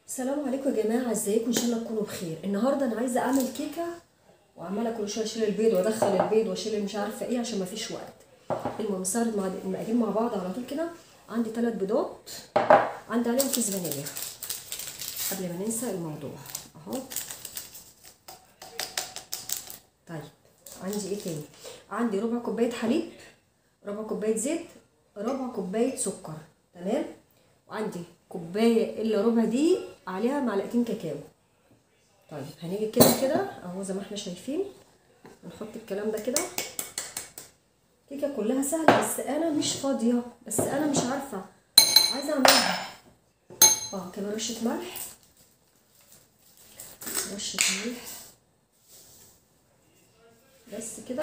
السلام عليكم يا جماعه، ازيكم؟ ان شاء الله تكونوا بخير. النهارده انا عايزه اعمل كيكه وعماله كل شويه اشيل البيض وادخل البيض واشيل مش عارفه ايه عشان ما فيش وقت. المهم نستخدم المقادير مع بعض على طول كده. عندي 3 بيضات، عندي عليهم كيس فانيليا قبل ما ننسى الموضوع اهو. طيب عندي ايه تاني؟ عندي ربع كوبايه حليب، ربع كوبايه زيت، ربع كوبايه سكر، تمام. وعندي كوبايه الا ربع دي عليها معلقتين كاكاو. طيب هنيجي كده اهو زي ما احنا شايفين، نحط الكلام ده كده. الكيكه كلها سهله بس انا مش فاضيه، بس انا مش عارفه عايزه اعملها. كمان رشه ملح، رشه ملح بس كده.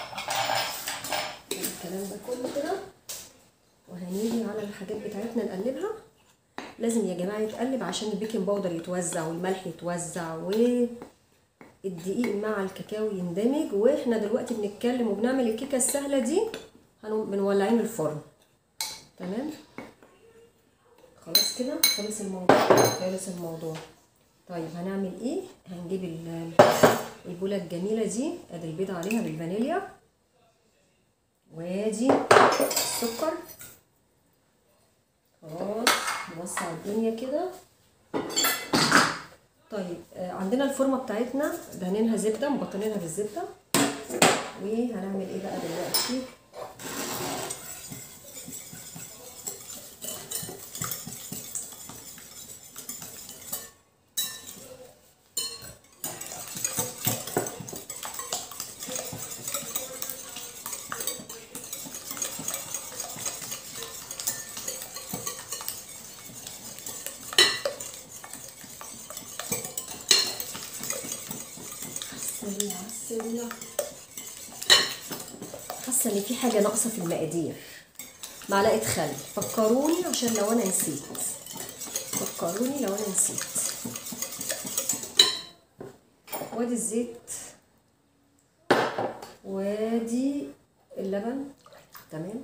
الكلام ده كله كده، وهنيجي على الحاجات بتاعتنا نقلبها. لازم يا جماعه يتقلب عشان البيكنج باودر يتوزع والملح يتوزع والدقيق مع الكاكاو يندمج. واحنا دلوقتي بنتكلم وبنعمل الكيكه السهله دي، بنولعين الفرن. تمام، خلاص كده خلص الموضوع. طيب هنعمل ايه؟ هنجيب البوله الجميله دي، ادي البيض عليها بالفانيليا، وادي السكر. خلاص نوسع الدنيا كده. طيب عندنا الفورمه بتاعتنا دهنينها زبده، مبطنينها بالزبده. وهنعمل ايه بقى دلوقتي؟ السريع حاسه ان في حاجه ناقصه في المقادير. معلقه خل، فكروني عشان لو انا نسيت، وادي الزيت، وادي اللبن. تمام،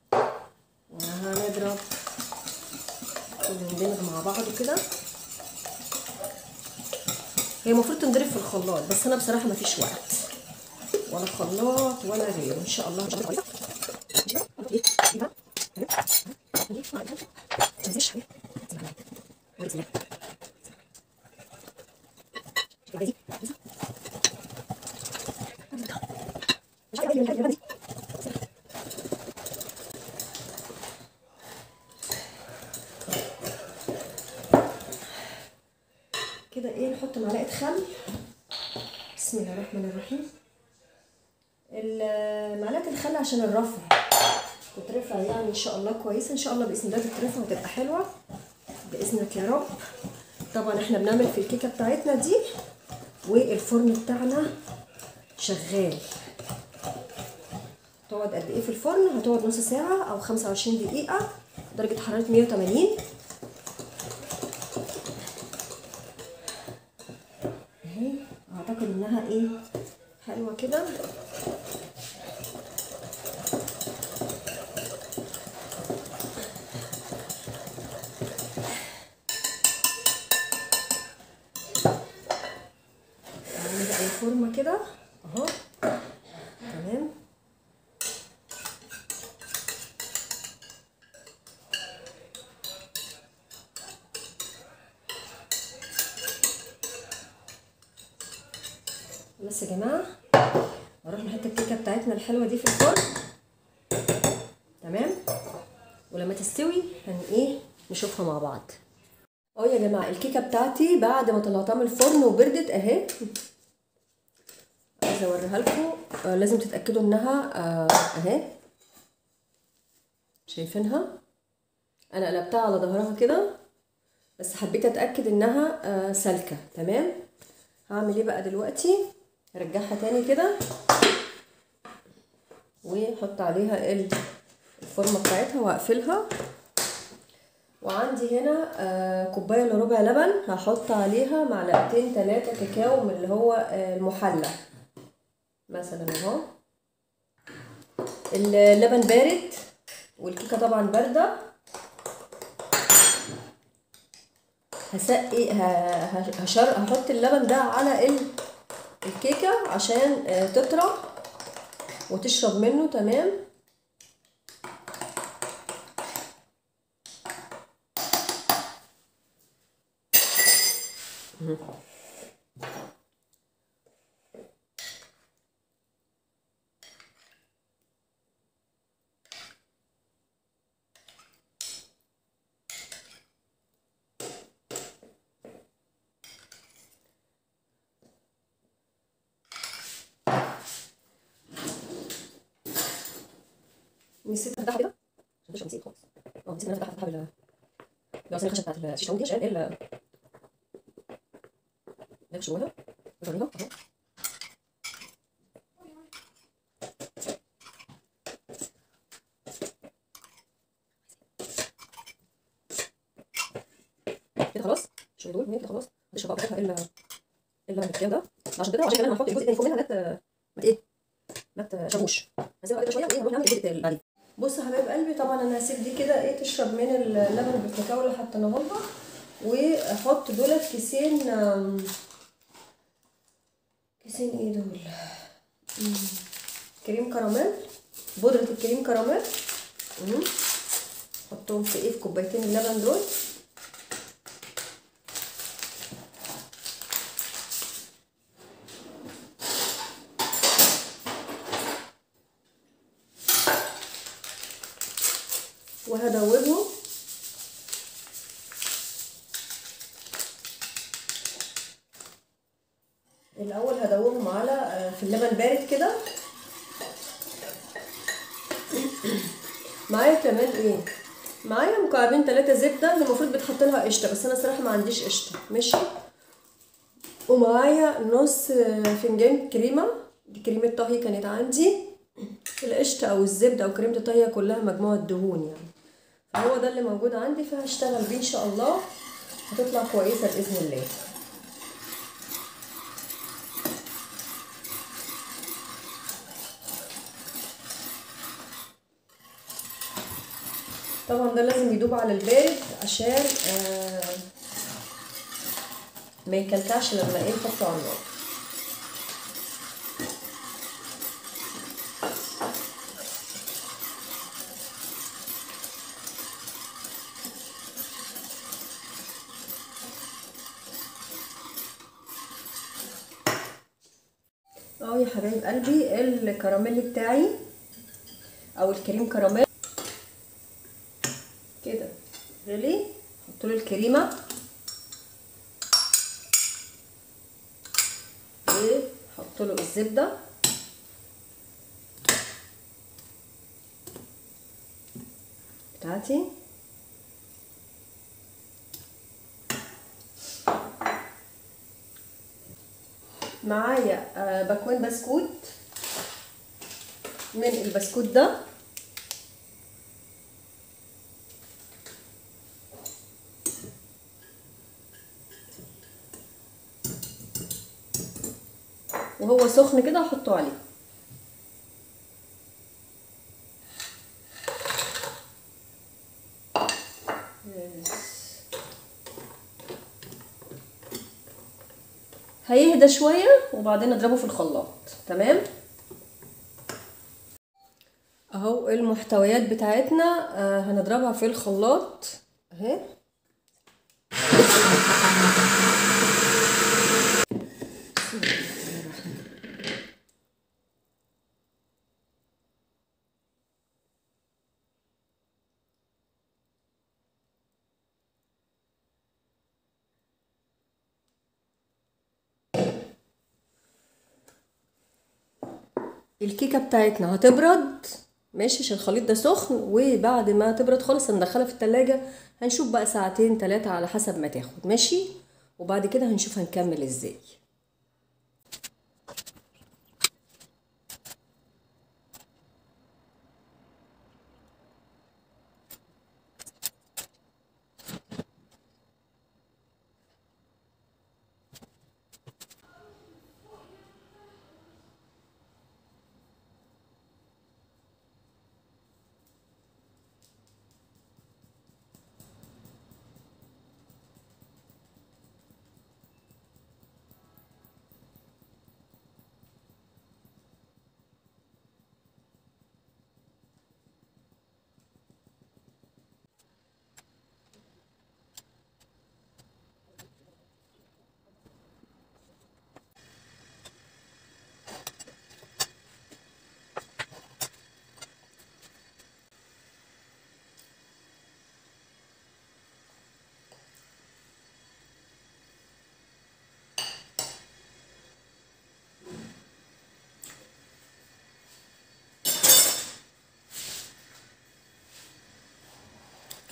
وهنضرب وندمج مع بعض كده. هي المفروض تنضرب في الخلاط بس انا بصراحه مفيش وقت، ولا خلاط ولا غيره. ان شاء الله كده. ايه، نحط معلقه خل. بسم الله الرحمن الرحيم. معلقه الخل عشان الرفع تترفع، يعني ان شاء الله كويسه، ان شاء الله باذن الله تترفع وتبقى حلوه باذنك يا رب. طبعا احنا بنعمل في الكيكه بتاعتنا دي والفرن بتاعنا شغال. تقعد قد ايه في الفرن؟ هتقعد نص ساعه او 25 دقيقه، درجه حراره 180. اهي اعتقد انها ايه، حلوه كده. الفورمه كده اهو. تمام، بس يا جماعه نروح نحط الكيكه بتاعتنا الحلوه دي في الفرن. تمام، ولما تستوي نشوفها مع بعض. يا جماعه الكيكه بتاعتي بعد ما طلعتها من الفرن وبردت اهي، عايزه اوريها لكم. لازم تتاكدوا انها اهي، شايفينها؟ انا قلبتها على ظهرها كده بس حبيت اتاكد انها سالكه. تمام، هعمل ايه بقى دلوقتي؟ هرجعها تاني كده واحط عليها الفورمه بتاعتها واقفلها. وعندي هنا كوبايه الا ربع لبن، هحط عليها معلقتين 3 كاكاو من اللي هو المحلى مثلا اهو. اللبن بارد والكيكه طبعا بارده. هسقي هحط اللبن ده على الكيكه عشان تطرى وتشرب منه. تمام. نسيت افتحها كده عشان نسيت خالص. نسيت ان انا افتحها بالعصايه الخشب بتاعت الشيشه دي عشان نفش جواها نوريها اهو. كده خلاص شويه دول وهي كده خلاص هنشرب بقى بتاعتها الكلام ده عشان كده، وعشان كمان هنحط الجزء الثاني فوق منها ما تشربوش. هنسيبها كده شويه وايه هنروح نعمل الجزء الثاني بعدين. بصوا يا حبايب قلبي، طبعا انا هسيب دي كده تشرب من اللبن بالكاكاو اللي حطيناه لها، واحط دولت كيسين ايه دول؟ كريم كراميل، بودرة الكريم كراميل. حطهم في كوبايتين اللبن دول. وهدوبهم الاول، هدوبهم على في اللبن بارد كده. معايا كمان معايا مكعبين 3 زبده، اللي المفروض بتحط لها قشطه بس انا صراحه ما عنديش قشطه. ماشي. ومعايا نص فنجان كريمه، دي كريمه طهي كانت عندي. القشطه او الزبده او كريمه الطهي كلها مجموعه دهون يعني، فهو ده اللي موجود عندي، فهشتغل بيه ان شاء الله، هتطلع كويسه باذن الله. طبعا ده لازم يدوب على البارد عشان ما يكلكعش لما نحطه على النار. اهو يا حبايب قلبي الكراميل بتاعي او الكريم كراميل كده غلي. احط له الكريمه واحط له الزبده بتاعتي. معايا باكوين بسكوت من البسكوت ده، وهو سخن كده احطه عليه. هيهدى شويه وبعدين نضربه في الخلاط. تمام. اهو المحتويات بتاعتنا هنضربها في الخلاط اهي. الكيكه بتاعتنا هتبرد ماشي عشان الخليط ده سخن، وبعد ما تبرد خالص هندخلها في التلاجة، هنشوف بقى ساعتين 3 على حسب ما تاخد. ماشي. وبعد كده هنشوف هنكمل ازاي.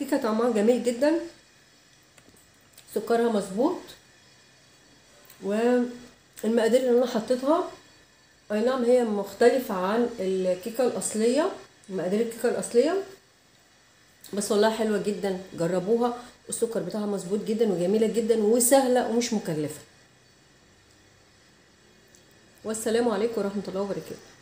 الكيكه طعمها جميل جدا، سكرها مظبوط، والمقادير اللي انا حطيتها اي نعم هي مختلفه عن الكيكه الاصليه، مقادير الكيكه الاصليه، بس والله حلوه جدا، جربوها. السكر بتاعها مظبوط جدا وجميله جدا وسهله ومش مكلفه. والسلام عليكم ورحمه الله وبركاته.